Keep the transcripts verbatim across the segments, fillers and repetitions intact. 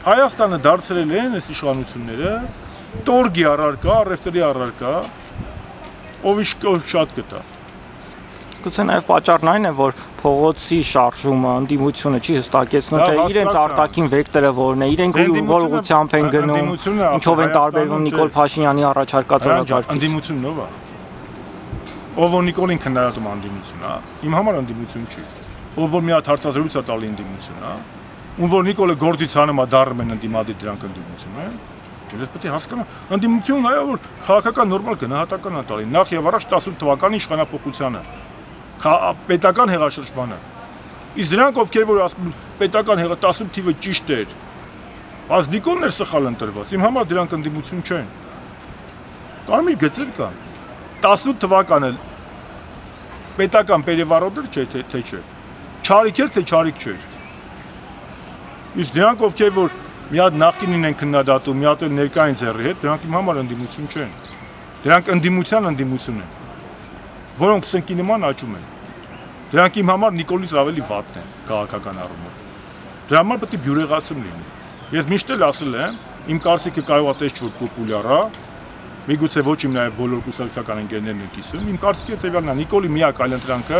Հայաստանը դարձրել են այս իշխանությունները տորգի առարկա, առևտրի առարկա, ով շատ կտա։ Գուցե նաև պատճառն այն է, որ փողոցի շարժումը, ընդդիմությունը չի հստակեցնում, թե իրենց արտաքին վեկտորը որն է, իրենք որ ուղղությամբ են գնում, ինչով են տարբերվում Նիկոլ Փաշինյանի առաջարկած օրակարգից։ Ընդդիմությունն ով է։ Ով որ Նիկոլին քննադատում ընդդիմություն, հա։ Իմ համար ընդդիմություն չի։ Ով որ մի հատ հարցազրույց է տալի ընդդիմություն, հա։ Ում որ Նիկոլը գործից հանում է դառնում են ընդդիմադիր դրանք ընդդիմություն են։ Ես պետք է հասկանամ, ընդդիմությունն այո որ քաղաքական նորմալ գնահատական է տալի։ Նախ եւ առաջ տասնութ թվականի իշխանապողությանը, պետական հեղաշրջմանը։ Իսկ դրանք ովքեր որ ասում պետական հեղա տասնութ թիվը ճիշտ էր, բայց Նիկոլն էր սխալ ընտրված։ Իմ համար դրանք ընդդիմություն չեն։ Կարմիր գծեր կան։ տասնութ թվականը պետական պերևարոտ էր, չէ, թե չէ։ Չարիք էր, թե չարիք չէր։ Իսկ դրանք ովքեր որ մի հատ նախկինին են քննադատում, մի հատ էլ ներկային ձեռի հետ, դրանք իմ համար ընդդիմություն չեն։ Դրանք ընդդիմության ընդդիմություն են, որոնք սնկի նման աճում են։ Դրանք իմ համար Նիկոլից ավելի վատն են քաղաքական առումով։ Դրա համար պետք է բյուրեղացում լինի։ Ես միշտ էլ ասել եմ, իմ կարծիքը կարող է տեսնել պոպուլյար է, միգուցե ոչ իմ նաև բոլոր կուսակցական ընկերներն են կիսում։ Իմ կարծիքը հետևյալն է, Նիկոլի միակ այլընտրանքը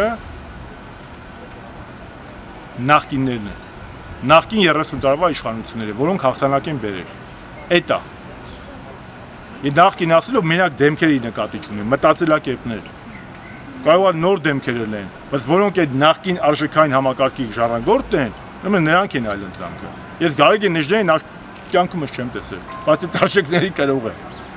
նախկիններն են։ Նախկին երեսուն տարվա իշխանությունները, որոնք հաղթանակ են բերել։ Էդ է։ Եվ նախկին ասելով մենակ դեմքերի նկատի չունեն, մտածելակերպներ։ Կարող է նոր դեմքեր են, բայց որոնք այդ նախկին արժեքային համակարգի ժառանգորդն են, ուրեմն նրանք են այլընտրանքը։ Ես Գարեգին Նեժդյանին կյանքումս չեմ տեսել, բայց այդ արժեքների կրող է։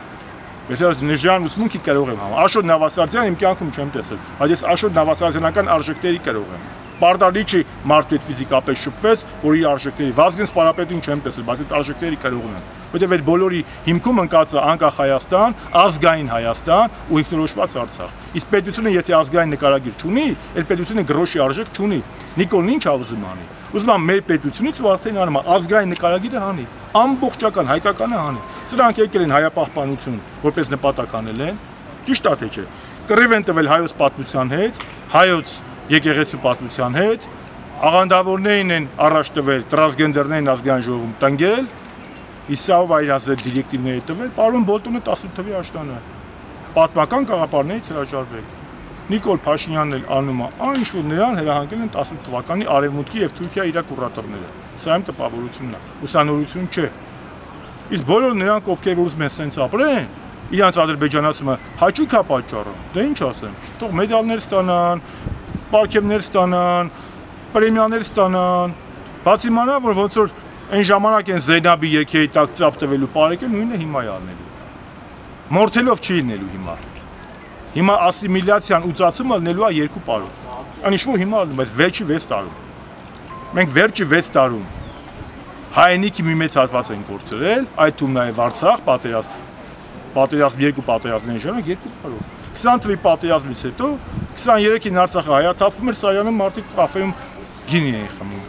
Ես Նեժդյան ուսմունքի կրող եմ համ։ Աշոտ Նավասարդյան իմ կյանքում չեմ տեսել, բայց ես Աշոտ Նավասարդյանական արժեքների կրող եմ։ Պարտադիչի մարդու հետ ֆիզիկապես շփվեց, որ իր արժեքների Վազգեն Սպարապետին չեմ տեսել, բայց այդ արժեքների կրողն են։ Որտեւ այդ բոլորի հիմքում ընկած է անկախ Հայաստան, ազգային Հայաստան ու ինքնորոշված Արցախ։ Իսկ պետությունը եթե ազգային նկարագիր չունի, այդ պետությունը գրոշի արժեք չունի։ Նիկոլն ինչ ուզում անի։ Ուզում է մեր պետությունից ու արդեն անում է ազգային նկարագիրը հանի, ամբողջական հայկականը հանի։ Սրանք եկել են հայապահպանություն, որպես նպատակ անել են։ Ճիշտ է թե չէ։ Կռիվ են տվել հայոց պատմության հետ, հայոց եկեղեցու պատմության հետ, աղանդավորներին են առաջ տվել, տրանսգենդերներին ազգային ժողովում տնկել, Իսավ այրազեր դիրեկտիվների տվել, պարոն Բոլտոնը տասնութ թվի աշտանը, պատմական գաղափարներից հրաժարվեք։ Նիկոլ Փաշինյանն էլ անում է այն, ինչ որ նրան հրահանգել են տասնութ թվականի Արևմուտքի եւ Թուրքիայի իր կուրատորները։ Սա իմ տպավորությունն է, ուսանորություն չէ։ Իսկ բոլոր նրանք, ովքեր ուզում են սենց ապրեն, իրանց ադրբեջանացումը հաճույք է պատճառը։ Դե ինչ ասեմ, թող մեդալներ ստանան, պարգևներ ստանան, պրեմիաներ ստանան, բացի մանա, որ ոնց որ այն ժամանակ են Զեյնաբի երգերի տակ ծափ տվելու պարեկը նույնը հիմա է անելու։ Մորթելով չի լինելու հիմա։ Հիմա ասիմիլյացիան ուծացումը լինելու է երկու պարով։ Անիշ որ հիմա ալնում, բայց վերջի վեց տարում։ Մենք վերջի վեց տարում հայերենիքի մի մեծ հատված են կորցրել, այդ թվում նաև Արցախ, պատերազմ, պատերազմ երկու պատերազմների ժամանակ երկու պարով։ քսան թվականի պատերազմից հետո քսաներեքին Արցախը հայաթափվում էր, Սարյանում մարդիկ կաֆեում գինի էին խմում։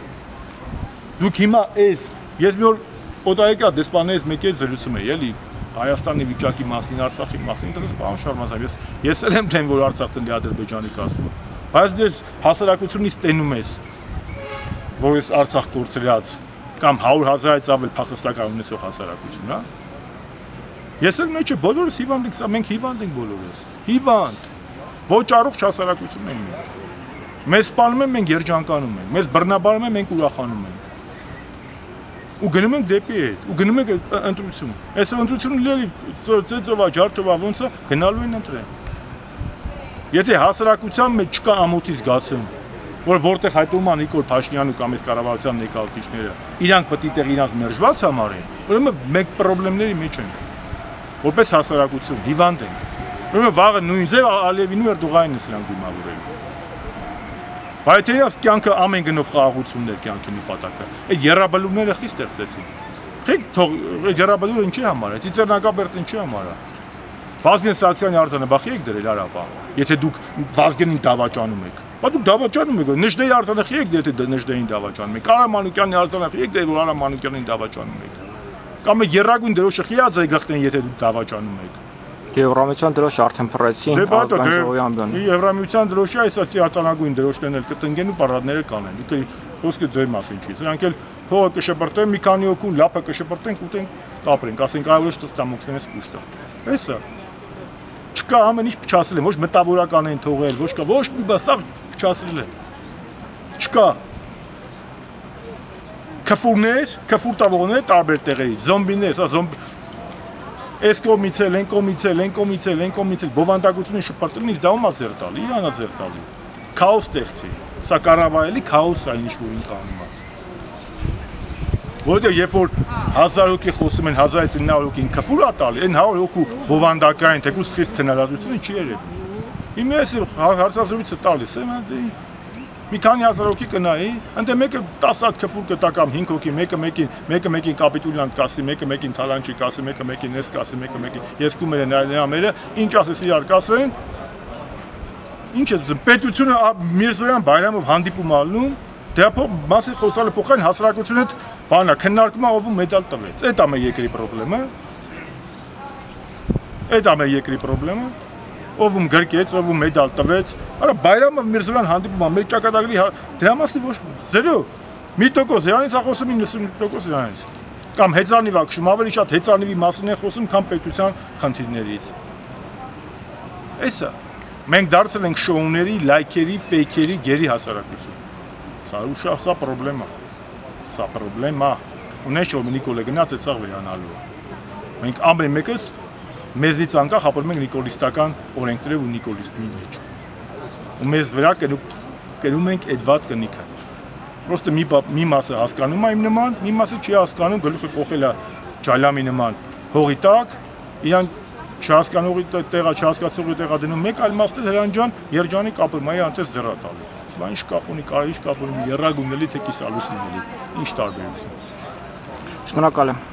Դուք հիմա էս, ես մի օր օտարեկա դեսպաններից մեկի հետ զրուցում էի, էլի Հայաստանի վիճակի մասին, Արցախի մասին, դες պարոն Շարմազան, ես ես էլ եմ դեմ որ Արցախն դի Ադրբեջանի կազմում։ Բայց դες հասարակությունից տենում ես, որ ես Արցախ կորցրած կամ հարյուր հազարից ավել փախստական ունեցող հասարակություն, հա։ Ես էլ մեջը բոլորս հիվանդ ենք, մենք հիվանդ ենք բոլորս։ Հիվանդ։ Ոչ առողջ հասարակություն ենք մենք։ Մեզ սպանում են, մենք երջանկանում ենք, մեզ բռնաբարում են, մենք ուրախանում ենք։ Ու գնում ենք դեպի հետ, ու գնում ենք ընտրություն։ Այս ընտրությունը լի ծեծովա, ջարդովա, ոնց է գնալու են ընտրեն։ Եթե հասարակության մեջ չկա ամոթի զգացում, որ որտեղ հայտնում է Նիկոլ Փաշինյանը կամ այս կառավարության ներկայացուցիչները, իրանք պետք է տեղ իրանք մերժված համարեն, ուրեմն մենք խնդիրների մեջ ենք։ Որպես հասարակություն հիվանդ ենք։ Ուրեմն վաղը նույն ձև Ալիևին ու Էրդողանին է սրանք դիմավորել։ Բայց երաս կյանքը ամեն գնով խաղաղություններ կյանքի նպատակը։ Այդ երաբլուրները խի ստեղծեցին։ Խեք թող այդ երաբլուրը ինչի համար է։ Ծիծեռնակաբերդը ինչի համար է։ Վազգեն Սարգսյանի արձանը բախի եք դրել արապա։ Եթե դուք Վազգենին դավաճանում եք։ Բայց դուք դավաճանում եք, Նժդեի արձանը խի եք եթե Նժդեին դավաճանում եք։ Արա Մանուկյանի արձանը խի եք դե որ Արա Մանուկյանին դավաճանում եք։ Կամ երագույն դրոշը խի ա ձայգախտեն եթե դուք դավաճանում եք։ Եվրամիության դրոշ արդեն փռեցին Ազգային ժողովի ամբիոնում։ Եվրամիության դրոշի այս ասի արձանագույն դրոշներն էլ կտնկեն ու պարադները կանեն։ Դուք խոսքը ձեր մասին չի։ Սրանք էլ փողը կշպրտեն, մի քանի օքուն լափը կշպրտենք, ուտենք, կապրենք, ասենք այո, ոչ ստամոքներս կուշտա։ Էսա։ Չկա ամեն ինչ փչացել են, ոչ մտավորական են թողել, ոչ կա, ոչ մի բան, սա փչացել են։ Չկա։ Քֆուրներ, քֆուրտավորներ տարբեր տեղերից, զոմբիներ, սա զոմբի Այս կողմից էլ, այն կողմից էլ, այն կողմից էլ, այն կողմից էլ բովանդակությունին շփրտելն ինձ դա ումա ձեր տալի, իրանա ձեր տալի։ Քաոս ստեղծի։ Սա կառավարելի քաոս է ինչ որ ինքը անում է։ Որտեղ երբ որ հազար հոգի խոսում են հազարից ինը հարյուր հոգին քֆուր է տալի, այն հարյուր հոգու բովանդակային թեկուզ խիստ քննադատությունը չի երևի։ Իմը էս հարցազրույցը տալիս եմ, մի քանի հազար հոգի կնայի, ընդ մեկը տասը հատ քֆուր կտա կամ հինգ հոգի, մեկը մեկին, մեկը մեկին կապիտուլյանտ կասի, մեկը մեկին թալանչի կասի, մեկը մեկին էս կասի, մեկը մեկին ես կումերը նրա մերը, ինչ ասես իրար կասեն։ Ինչ է դուք պետությունը Միրզոյան Բայրամով հանդիպում ալնում, դեպի մասի խոսալը փոխային հասարակությունը բանա քննարկումա ով մեդալ տվեց։ Էդ է մեր երկրի խնդրեմը։ Էդ է մեր երկրի խնդրեմը։ Ով գրկեց, ով մեդալ տվեց։ Արա Բայրամով Միրզոյան հանդիպում ա մեր ճակատագրի դրա մասի ոչ զերո։ Մի տոկոս իրանից ա խոսում իննսուն տոկոս իրանից։ Կամ հեծանիվ ա քշում, ավելի շատ հեծանիվի մասին են խոսում, քան պետության խնդիրներից։ Էսա Մենք դարձել ենք շոուների, լայքերի, ֆեյքերի գերի հասարակություն։ Սա ուշա, սա պրոբլեմա։ Սա պրոբլեմա։ Ունես որ Նիկոլը գնաց այդ սա վերանալու։ Մենք ամեն մեկս մեզնից անկախ ապրում ենք նիկոլիստական օրենքներով ու նիկոլիստի մեջ։ Ու մեզ վրա կերում ենք այդ վատ կնիքը։ Պրոստը մի մի մասը հասկանում է իմ նման, մի մասը չի հասկանում, գլուխը կողել է ջալամի նման հողի տակ, իրան չհասկանողի տեղա չհասկացողի տեղա դնում մեկ այլ մասն էլ Հրանտ ջան երջանիկ ապրում է անտես ձեռա տալու։ Սա ինչ կապ ունի, կարի ինչ կապ ունի երրագունելի թե կիսալուսինելի։ Ինչ տարբերություն։ Շնորհակալ եմ։